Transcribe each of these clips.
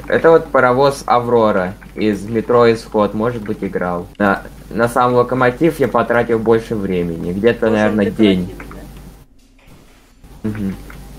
Это вот паровоз Аврора из метро Исход, может быть, играл. На сам локомотив я потратил больше времени, где-то, наверное, день. Да? Угу.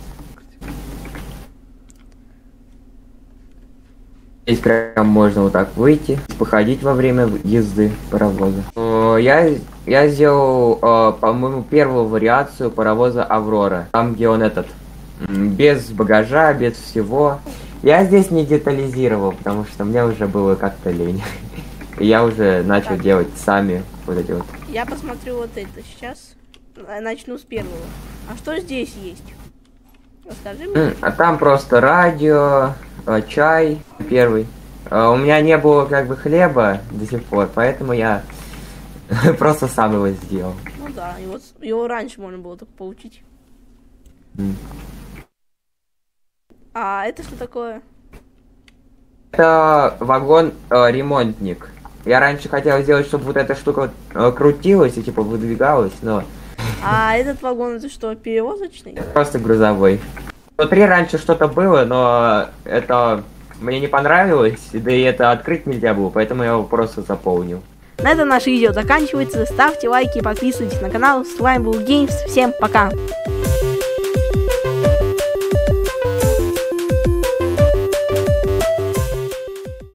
Здесь прям можно вот так выйти, походить во время езды паровоза. Я сделал, по-моему, первую вариацию паровоза Аврора. Там, где он без багажа, без всего. Я здесь не детализировал, потому что мне уже было как-то лень. И я уже начал делать сами вот эти вот. Я посмотрю вот это сейчас. Начну с первого. А что здесь есть? Расскажи мне. А там просто радио, чай первый. У меня не было как бы хлеба до сих пор, поэтому я просто сам его сделал. Ну да, его раньше можно было только получить. А это что такое? Это вагон-ремонтник. Я раньше хотел сделать, чтобы вот эта штука крутилась и типа выдвигалась, но... А этот вагон это что, перевозочный? Просто грузовой. Внутри раньше что-то было, но это мне не понравилось, да и это открыть нельзя было, поэтому я его просто заполнил. На этом наше видео заканчивается. Ставьте лайки, подписывайтесь на канал. С вами был Геймс. Всем пока!